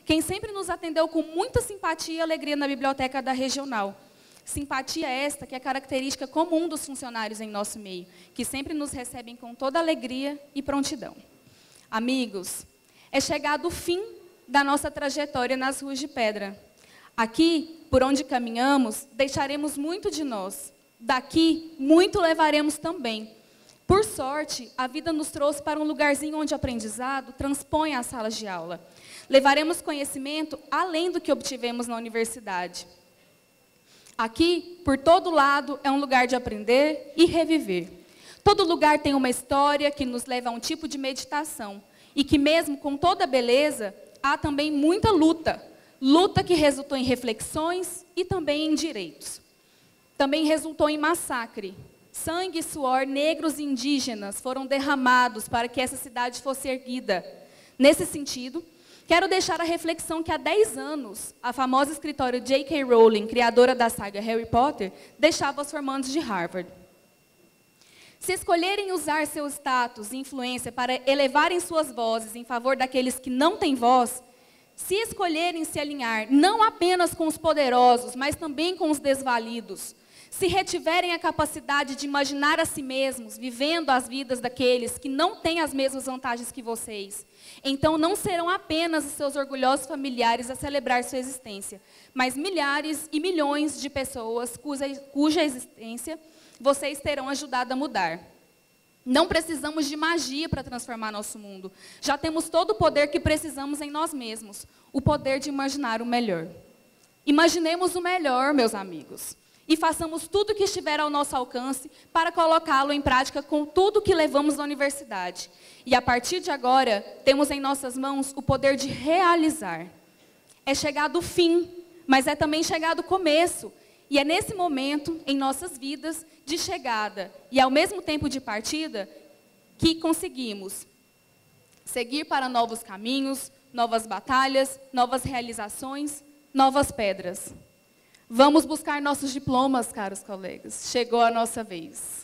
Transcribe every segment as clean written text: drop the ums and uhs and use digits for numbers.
quem sempre nos atendeu com muita simpatia e alegria na biblioteca da regional. Simpatia esta que é característica comum dos funcionários em nosso meio, que sempre nos recebem com toda alegria e prontidão. Amigos, é chegado o fim da nossa trajetória nas ruas de pedra. Aqui, por onde caminhamos, deixaremos muito de nós. Daqui, muito levaremos também. Por sorte, a vida nos trouxe para um lugarzinho onde o aprendizado transpõe as salas de aula. Levaremos conhecimento além do que obtivemos na universidade. Aqui, por todo lado, é um lugar de aprender e reviver. Todo lugar tem uma história que nos leva a um tipo de meditação. E que mesmo com toda a beleza, há também muita luta. Luta que resultou em reflexões e também em direitos. Também resultou em massacre. Sangue e suor negros e indígenas foram derramados para que essa cidade fosse erguida. Nesse sentido, quero deixar a reflexão que há 10 anos, a famosa escritora J.K. Rowling, criadora da saga Harry Potter, deixava aos formandos de Harvard. Se escolherem usar seu status e influência para elevarem suas vozes em favor daqueles que não têm voz, se escolherem se alinhar não apenas com os poderosos, mas também com os desvalidos, se retiverem a capacidade de imaginar a si mesmos, vivendo as vidas daqueles que não têm as mesmas vantagens que vocês, então não serão apenas os seus orgulhosos familiares a celebrar sua existência, mas milhares e milhões de pessoas cuja existência vocês terão ajudado a mudar. Não precisamos de magia para transformar nosso mundo. Já temos todo o poder que precisamos em nós mesmos, o poder de imaginar o melhor. Imaginemos o melhor, meus amigos. E façamos tudo o que estiver ao nosso alcance para colocá-lo em prática com tudo que levamos na universidade. E a partir de agora, temos em nossas mãos o poder de realizar. É chegado o fim, mas é também chegado o começo. E é nesse momento, em nossas vidas, de chegada e ao mesmo tempo de partida, que conseguimos seguir para novos caminhos, novas batalhas, novas realizações, novas pedras. Vamos buscar nossos diplomas, caros colegas. Chegou a nossa vez.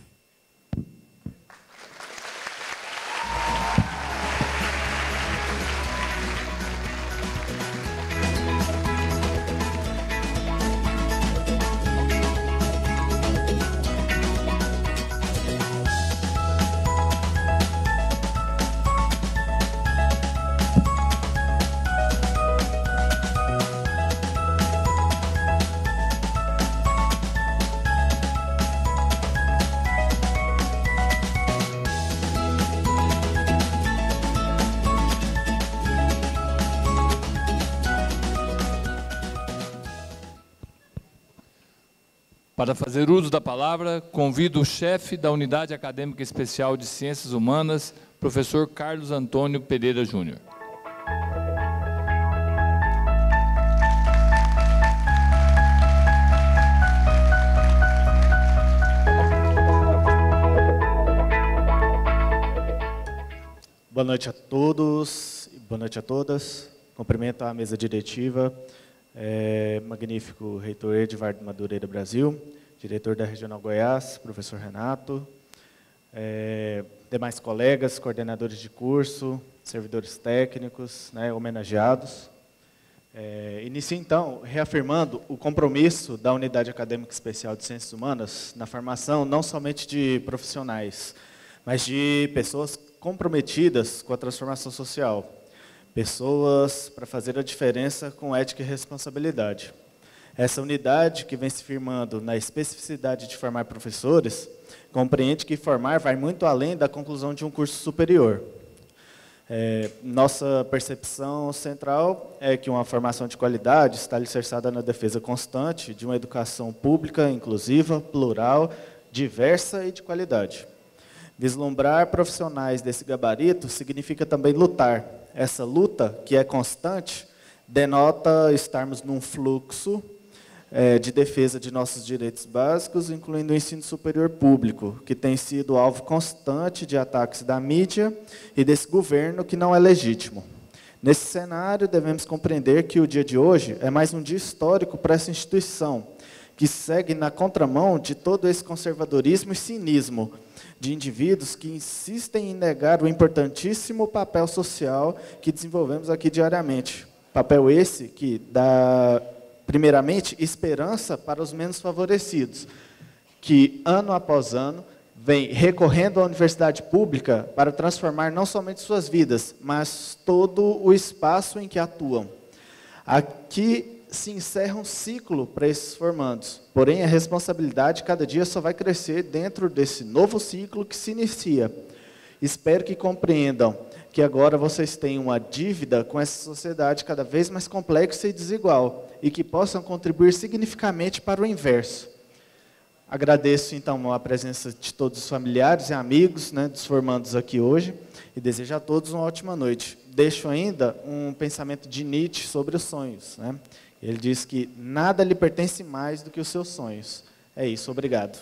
Para fazer uso da palavra, convido o chefe da Unidade Acadêmica Especial de Ciências Humanas, professor Carlos Antônio Pereira Júnior. Boa noite a todos e boa noite a todas. Cumprimento a mesa diretiva. Magnífico reitor Edivardo Madureira Brasil, diretor da Regional Goiás, professor Renato, demais colegas, coordenadores de curso, servidores técnicos, homenageados. Inicio, então, reafirmando o compromisso da Unidade Acadêmica Especial de Ciências Humanas na formação não somente de profissionais, mas de pessoas comprometidas com a transformação social. Pessoas para fazer a diferença com ética e responsabilidade. Essa unidade, que vem se firmando na especificidade de formar professores, compreende que formar vai muito além da conclusão de um curso superior. Nossa percepção central é que uma formação de qualidade está alicerçada na defesa constante de uma educação pública, inclusiva, plural, diversa e de qualidade. Vislumbrar profissionais desse gabarito significa também lutar. Essa luta, que é constante, denota estarmos num fluxo de defesa de nossos direitos básicos, incluindo o ensino superior público, que tem sido alvo constante de ataques da mídia e desse governo que não é legítimo. Nesse cenário, devemos compreender que o dia de hoje é mais um dia histórico para essa instituição, que segue na contramão de todo esse conservadorismo e cinismo de indivíduos que insistem em negar o importantíssimo papel social que desenvolvemos aqui diariamente, Papel esse que dá, primeiramente, esperança para os menos favorecidos, que, ano após ano, vem recorrendo à universidade pública para transformar não somente suas vidas, mas todo o espaço em que atuam. Aqui se encerra um ciclo para esses formandos, porém a responsabilidade cada dia só vai crescer dentro desse novo ciclo que se inicia. Espero que compreendam que agora vocês têm uma dívida com essa sociedade cada vez mais complexa e desigual, e que possam contribuir significativamente para o inverso. Agradeço, então, a presença de todos os familiares e amigos, né, dos formandos aqui hoje, e desejo a todos uma ótima noite. Deixo ainda um pensamento de Nietzsche sobre os sonhos, né? Ele diz que nada lhe pertence mais do que os seus sonhos. É isso, obrigado.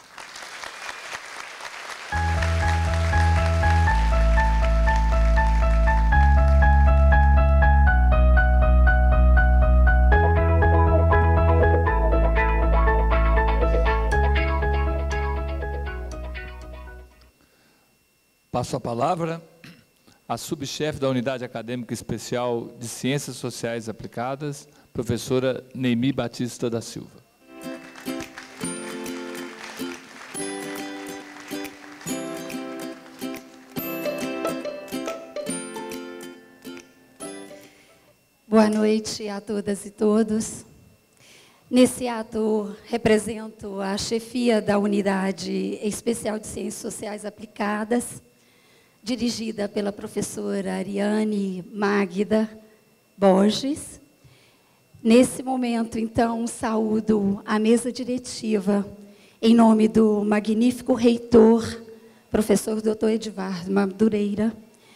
Passo a palavra à subchefe da Unidade Acadêmica Especial de Ciências Sociais Aplicadas, professora Neimi Batista da Silva. Boa noite a todas e todos. Nesse ato, represento a chefia da Unidade Especial de Ciências Sociais Aplicadas, dirigida pela professora Ariane Magda Borges. Nesse momento, então, saúdo a mesa diretiva, em nome do magnífico reitor, professor Dr. Edivardo Madureira,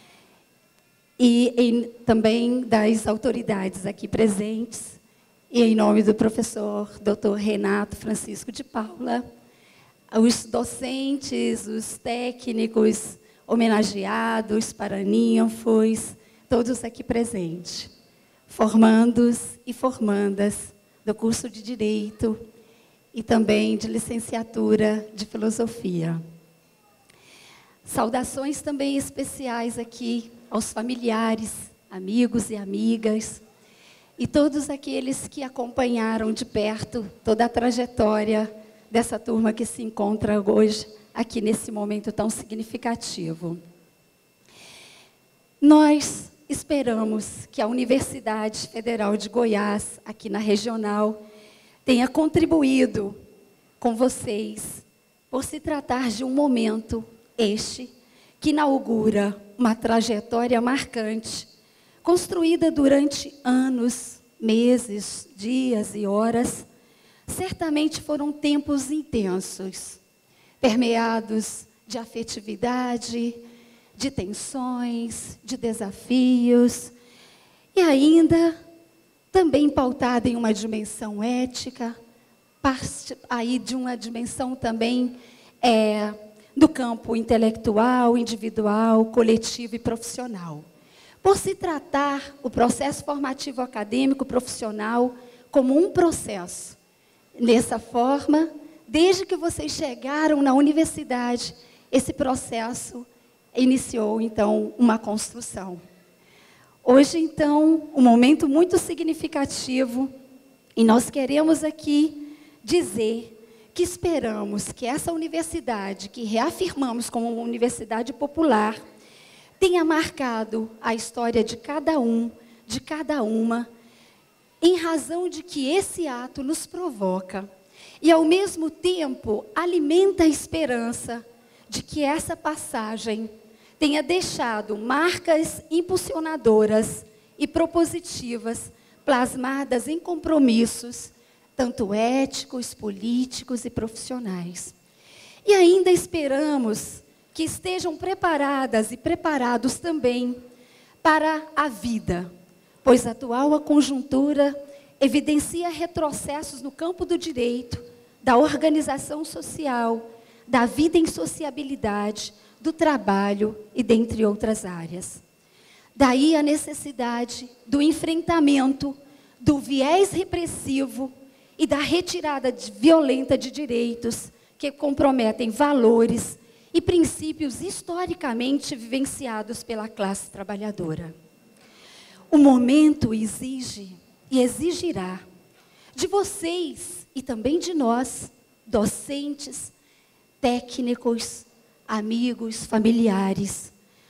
e também das autoridades aqui presentes, e em nome do professor Dr. Renato Francisco de Paula, os docentes, os técnicos, homenageados, paraninfos, todos aqui presentes, formandos e formandas do curso de Direito e também de licenciatura de Filosofia. Saudações também especiais aqui aos familiares, amigos e amigas, e todos aqueles que acompanharam de perto toda a trajetória dessa turma que se encontra hoje aqui nesse momento tão significativo. Nós esperamos que a Universidade Federal de Goiás, aqui na Regional, tenha contribuído com vocês, por se tratar de um momento, este, que inaugura uma trajetória marcante, construída durante anos, meses, dias e horas. Certamente foram tempos intensos, permeados de afetividade, de tensões, de desafios, e ainda também pautada em uma dimensão ética, parte aí de uma dimensão também do campo intelectual, individual, coletivo e profissional. Por se tratar o processo formativo acadêmico profissional como um processo. Dessa forma, desde que vocês chegaram na universidade, esse processo iniciou, então, uma construção. Hoje, então, um momento muito significativo, e nós queremos aqui dizer que esperamos que essa universidade, que reafirmamos como uma universidade popular, tenha marcado a história de cada um, de cada uma, em razão de que esse ato nos provoca e, ao mesmo tempo, alimenta a esperança de que essa passagem tenha deixado marcas impulsionadoras e propositivas plasmadas em compromissos, tanto éticos, políticos e profissionais. E ainda esperamos que estejam preparadas e preparados também para a vida, pois a atual conjuntura evidencia retrocessos no campo do direito, da organização social, da vida em sociabilidade, do trabalho e dentre outras áreas. Daí a necessidade do enfrentamento do viés repressivo e da retirada violenta de direitos que comprometem valores e princípios historicamente vivenciados pela classe trabalhadora. O momento exige e exigirá de vocês e também de nós, docentes, técnicos, amigos, familiares,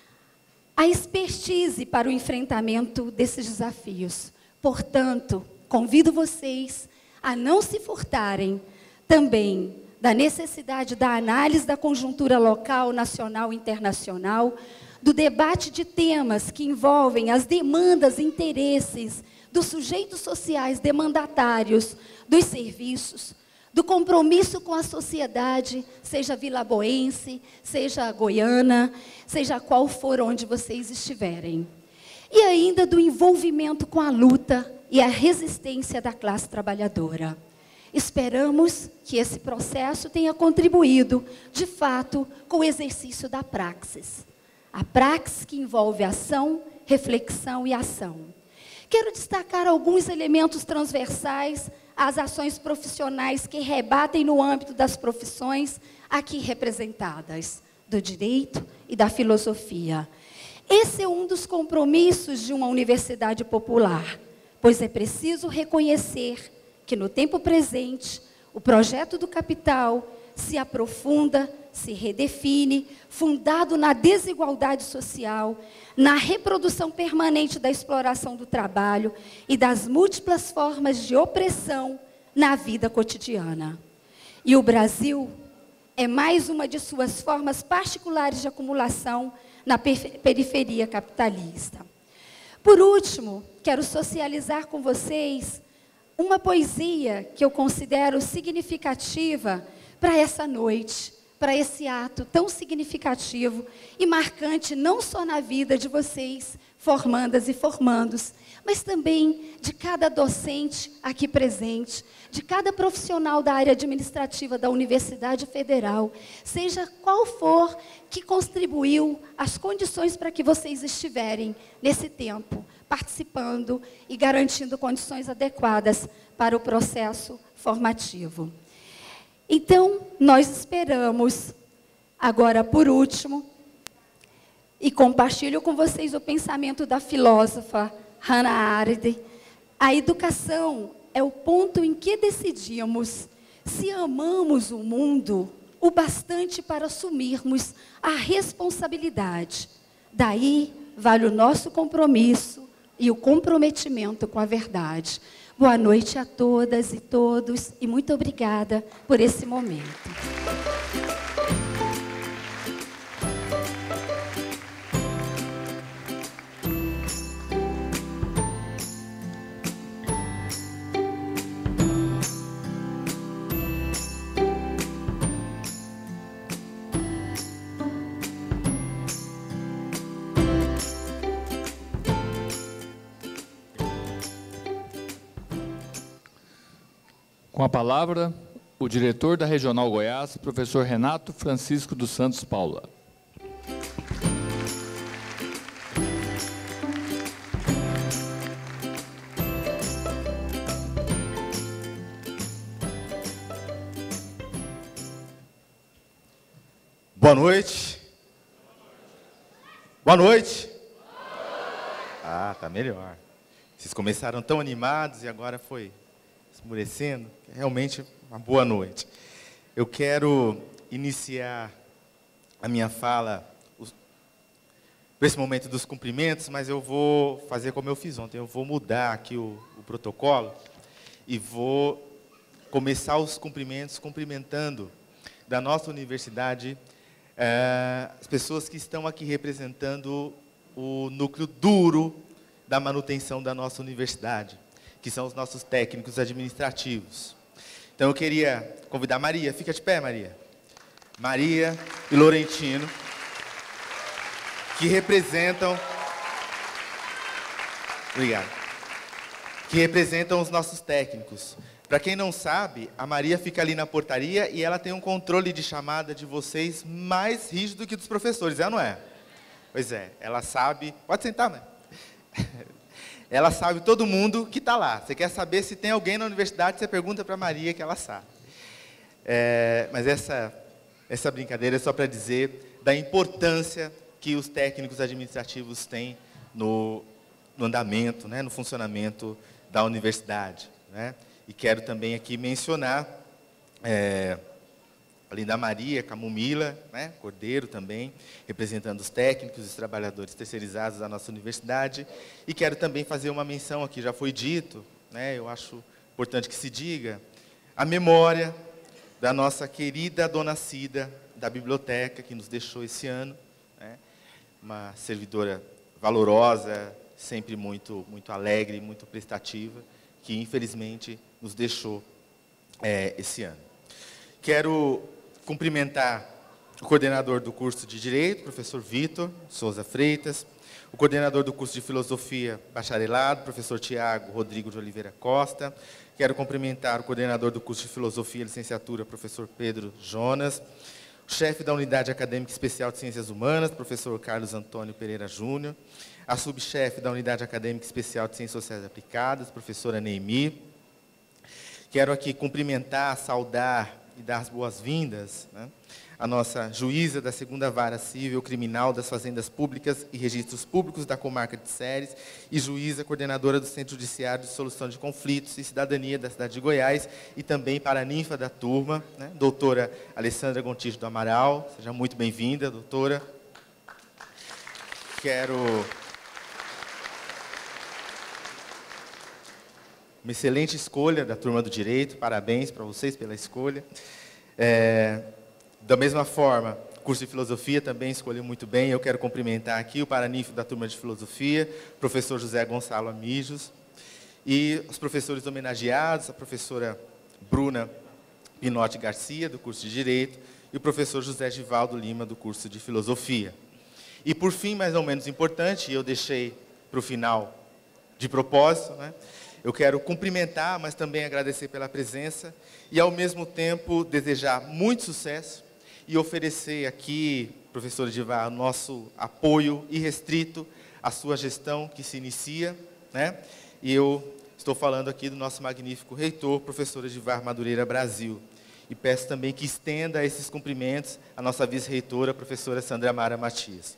a expertise para o enfrentamento desses desafios. Portanto, convido vocês a não se furtarem também da necessidade da análise da conjuntura local, nacional e internacional, do debate de temas que envolvem as demandas e interesses dos sujeitos sociais demandatários dos serviços, do compromisso com a sociedade, seja vilaboense, seja goiana, seja qual for onde vocês estiverem. E ainda do envolvimento com a luta e a resistência da classe trabalhadora. Esperamos que esse processo tenha contribuído, de fato, com o exercício da praxis. A praxis que envolve ação, reflexão e ação. Quero destacar alguns elementos transversais às ações profissionais que rebatem no âmbito das profissões aqui representadas, do direito e da filosofia. Esse é um dos compromissos de uma universidade popular, pois é preciso reconhecer que no tempo presente, o projeto do capital se aprofunda, se redefine, fundado na desigualdade social, na reprodução permanente da exploração do trabalho e das múltiplas formas de opressão na vida cotidiana. E o Brasil é mais uma de suas formas particulares de acumulação na periferia capitalista. Por último, quero socializar com vocês uma poesia que eu considero significativa para essa noite, para esse ato tão significativo e marcante não só na vida de vocês, formandas e formandos, mas também de cada docente aqui presente, de cada profissional da área administrativa da Universidade Federal, seja qual for que contribuiu as condições para que vocês estiverem nesse tempo, participando e garantindo condições adequadas para o processo formativo. Então, nós esperamos, agora por último, e compartilho com vocês o pensamento da filósofa Hannah Arendt, a educação é o ponto em que decidimos se amamos o mundo o bastante para assumirmos a responsabilidade. Daí vale o nosso compromisso e o comprometimento com a verdade. Boa noite a todas e todos e muito obrigada por esse momento. Com a palavra, o diretor da Regional Goiás, professor Renato Francisco dos Santos Paula. Boa noite. Boa noite. Ah, tá melhor. Vocês começaram tão animados e agora foi esmurecendo. Realmente, uma boa noite. Eu quero iniciar a minha fala para esse momento dos cumprimentos, mas eu vou fazer como eu fiz ontem. Eu vou mudar aqui o protocolo e vou começar os cumprimentos cumprimentando da nossa universidade as pessoas que estão aqui representando o núcleo duro da manutenção da nossa universidade, que são os nossos técnicos administrativos. Então, eu queria convidar Maria. Fica de pé, Maria. Maria e Laurentino, que representam... Obrigado. Que representam os nossos técnicos. Para quem não sabe, a Maria fica ali na portaria e ela tem um controle de chamada de vocês mais rígido que dos professores, é ou não é? Pois é, ela sabe... Pode sentar, mãe. Ela sabe todo mundo que está lá. Você quer saber se tem alguém na universidade, você pergunta para a Maria que ela sabe. Mas essa brincadeira é só para dizer da importância que os técnicos administrativos têm no no andamento, né, no funcionamento da universidade, né? E quero também aqui mencionar a Linda Maria Camomila, né, Cordeiro também, representando os técnicos e os trabalhadores terceirizados da nossa universidade. E quero também fazer uma menção aqui, já foi dito, né, eu acho importante que se diga, a memória da nossa querida dona Cida, da biblioteca, que nos deixou esse ano, né, uma servidora valorosa, sempre muito alegre, muito prestativa, que infelizmente nos deixou esse ano. Quero cumprimentar o coordenador do curso de Direito, professor Vitor Souza Freitas, o coordenador do curso de Filosofia Bacharelado, professor Tiago Rodrigo de Oliveira Costa. Quero cumprimentar o coordenador do curso de Filosofia e Licenciatura, professor Pedro Jonas, o chefe da Unidade Acadêmica Especial de Ciências Humanas, professor Carlos Antônio Pereira Júnior, a subchefe da Unidade Acadêmica Especial de Ciências Sociais Aplicadas, professora Neimi. Quero aqui cumprimentar, saudar e dar as boas-vindas, né, a nossa juíza da 2ª Vara Civil Criminal das Fazendas Públicas e Registros Públicos da Comarca de Ceres e juíza coordenadora do Centro Judiciário de Solução de Conflitos e Cidadania da cidade de Goiás, e também para a ninfa da turma, né, doutora Alessandra Gontijo do Amaral. Seja muito bem-vinda, doutora. Quero... Uma excelente escolha da turma do Direito, parabéns para vocês pela escolha. Da mesma forma, o curso de Filosofia também escolheu muito bem. Eu quero cumprimentar aqui o paraninfo da turma de Filosofia, professor José Gonçalo Amijos, e os professores homenageados, a professora Bruna Pinotti Garcia, do curso de Direito, e o professor José Givaldo Lima, do curso de Filosofia. E, por fim, mas não menos importante, eu deixei para o final de propósito, né, eu quero cumprimentar, mas também agradecer pela presença e, ao mesmo tempo, desejar muito sucesso e oferecer aqui, professor Edivar, nosso apoio irrestrito à sua gestão que se inicia, né? E eu estou falando aqui do nosso magnífico reitor, professor Edivar Madureira Brasil. E peço também que estenda esses cumprimentos à nossa vice-reitora, professora Sandra Mara Matias.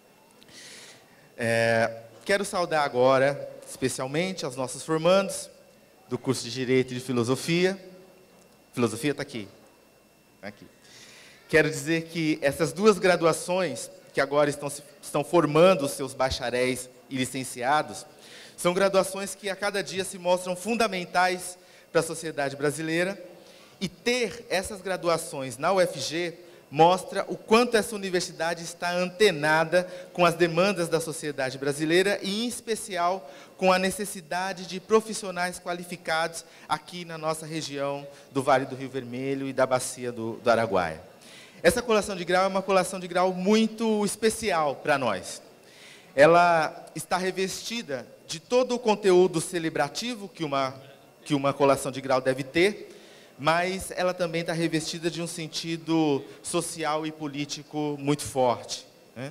Quero saudar agora, especialmente, aos nossos formandos do curso de Direito e de Filosofia. Filosofia está aqui. Aqui. Quero dizer que essas duas graduações, que agora estão formando os seus bacharéis e licenciados, são graduações que a cada dia se mostram fundamentais para a sociedade brasileira, e ter essas graduações na UFG mostra o quanto essa universidade está antenada com as demandas da sociedade brasileira e, em especial, com a necessidade de profissionais qualificados aqui na nossa região do Vale do Rio Vermelho e da Bacia do Araguaia. Essa colação de grau é uma colação de grau muito especial para nós. Ela está revestida de todo o conteúdo celebrativo que uma colação de grau deve ter, mas ela também está revestida de um sentido social e político muito forte, né?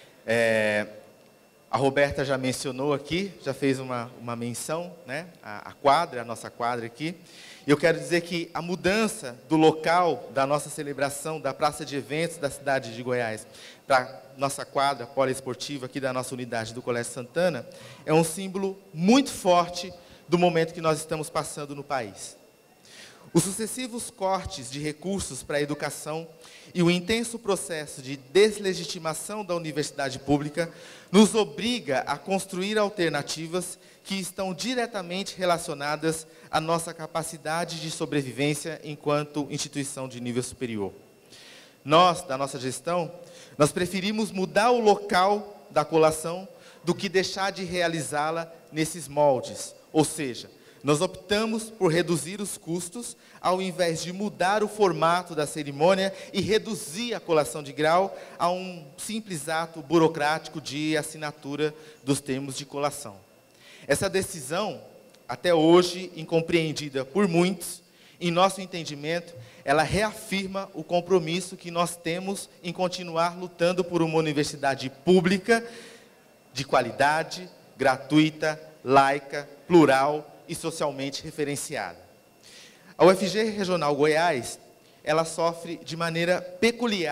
A Roberta já mencionou aqui, já fez uma menção, né? A quadra, a nossa quadra aqui. E eu quero dizer que a mudança do local da nossa celebração, da praça de eventos da cidade de Goiás, para a nossa quadra poliesportiva aqui da nossa unidade do Colégio Santana, é um símbolo muito forte do momento que nós estamos passando no país. Os sucessivos cortes de recursos para a educação e o intenso processo de deslegitimação da universidade pública nos obriga a construir alternativas que estão diretamente relacionadas à nossa capacidade de sobrevivência enquanto instituição de nível superior. Nós, da nossa gestão, nós preferimos mudar o local da colação do que deixar de realizá-la nesses moldes, ou seja, nós optamos por reduzir os custos, ao invés de mudar o formato da cerimônia e reduzir a colação de grau a um simples ato burocrático de assinatura dos termos de colação. Essa decisão, até hoje incompreendida por muitos, em nosso entendimento, ela reafirma o compromisso que nós temos em continuar lutando por uma universidade pública, de qualidade, gratuita, laica, plural e socialmente referenciada. A UFG Regional Goiás, ela sofre de maneira peculiar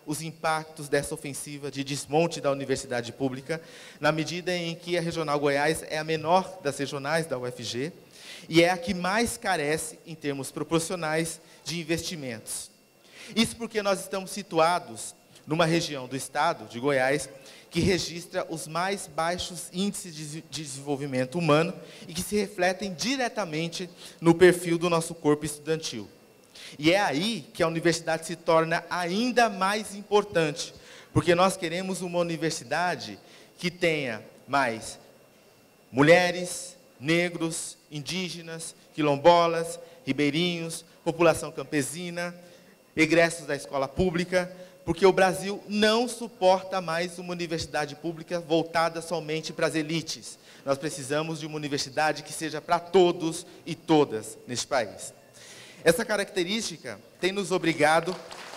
os impactos dessa ofensiva de desmonte da universidade pública, na medida em que a Regional Goiás é a menor das regionais da UFG e é a que mais carece, em termos proporcionais, de investimentos. Isso porque nós estamos situados numa região do estado de Goiás que registra os mais baixos índices de desenvolvimento humano e que se refletem diretamente no perfil do nosso corpo estudantil. E é aí que a universidade se torna ainda mais importante, porque nós queremos uma universidade que tenha mais mulheres, negros, indígenas, quilombolas, ribeirinhos, população campesina, egressos da escola pública, porque o Brasil não suporta mais uma universidade pública voltada somente para as elites. Nós precisamos de uma universidade que seja para todos e todas neste país. Essa característica tem nos obrigado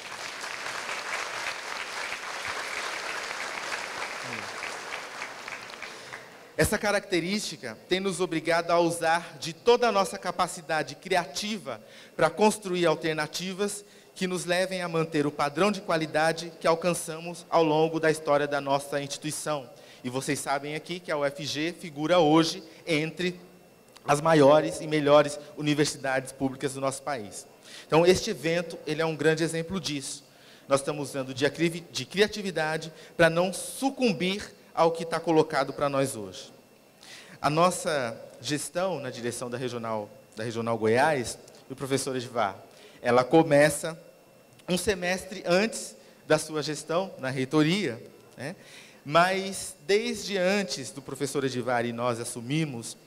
a usar de toda a nossa capacidade criativa para construir alternativas que nos levem a manter o padrão de qualidade que alcançamos ao longo da história da nossa instituição. E vocês sabem aqui que a UFG figura hoje entre as maiores e melhores universidades públicas do nosso país. Então, este evento, ele é um grande exemplo disso. Nós estamos usando de criatividade para não sucumbir ao que está colocado para nós hoje. A nossa gestão na direção da Regional Goiás, do professor Edivar, ela começa um semestre antes da sua gestão, na reitoria, né? Mas desde antes do professor Edivar e nós assumimos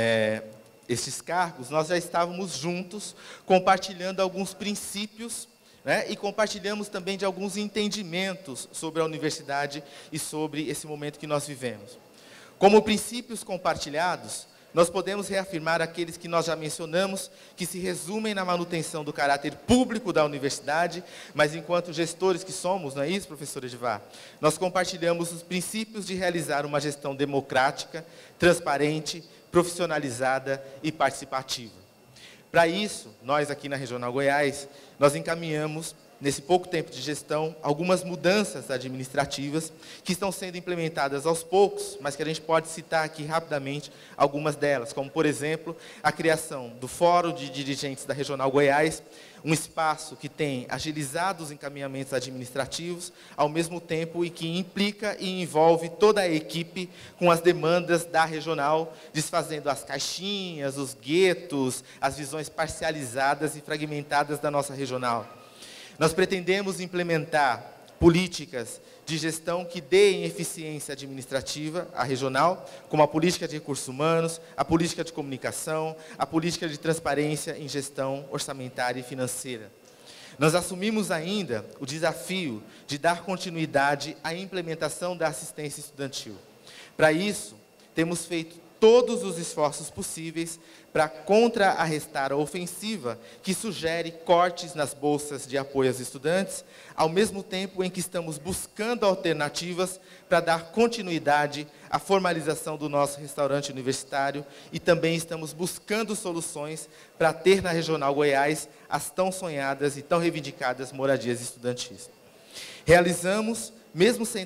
estes cargos, nós já estávamos juntos, compartilhando alguns princípios, né? E compartilhamos também de alguns entendimentos sobre a universidade e sobre esse momento que nós vivemos. Como princípios compartilhados, nós podemos reafirmar aqueles que nós já mencionamos, que se resumem na manutenção do caráter público da universidade, mas enquanto gestores que somos, não é isso, professor Edivar? Nós compartilhamos os princípios de realizar uma gestão democrática, transparente, profissionalizada e participativa. Para isso, nós aqui na Regional Goiás, nós encaminhamos, nesse pouco tempo de gestão, algumas mudanças administrativas que estão sendo implementadas aos poucos, mas que a gente pode citar aqui rapidamente algumas delas, como, por exemplo, a criação do Fórum de Dirigentes da Regional Goiás, um espaço que tem agilizado os encaminhamentos administrativos, ao mesmo tempo e que implica e envolve toda a equipe com as demandas da regional, desfazendo as caixinhas, os guetos, as visões parcializadas e fragmentadas da nossa regional. Nós pretendemos implementar políticas de gestão que deem eficiência administrativa à regional, como a política de recursos humanos, a política de comunicação, a política de transparência em gestão orçamentária e financeira. Nós assumimos ainda o desafio de dar continuidade à implementação da assistência estudantil. Para isso, temos feito todos os esforços possíveis para contrarrestar a ofensiva que sugere cortes nas bolsas de apoio aos estudantes, ao mesmo tempo em que estamos buscando alternativas para dar continuidade à formalização do nosso restaurante universitário e também estamos buscando soluções para ter na Regional Goiás as tão sonhadas e tão reivindicadas moradias estudantis. Realizamos, mesmo sem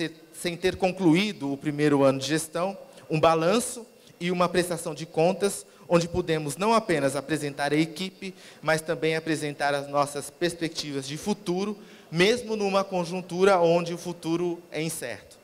ter concluído o primeiro ano de gestão, um balanço e uma prestação de contas, onde pudemos não apenas apresentar a equipe, mas também apresentar as nossas perspectivas de futuro, mesmo numa conjuntura onde o futuro é incerto.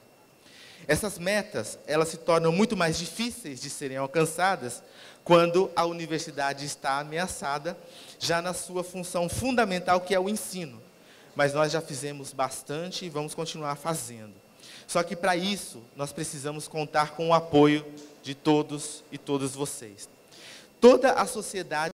Essas metas, elas se tornam muito mais difíceis de serem alcançadas quando a universidade está ameaçada, já na sua função fundamental, que é o ensino. Mas nós já fizemos bastante e vamos continuar fazendo. Só que, para isso, nós precisamos contar com o apoio de todos e todas vocês. Toda a sociedade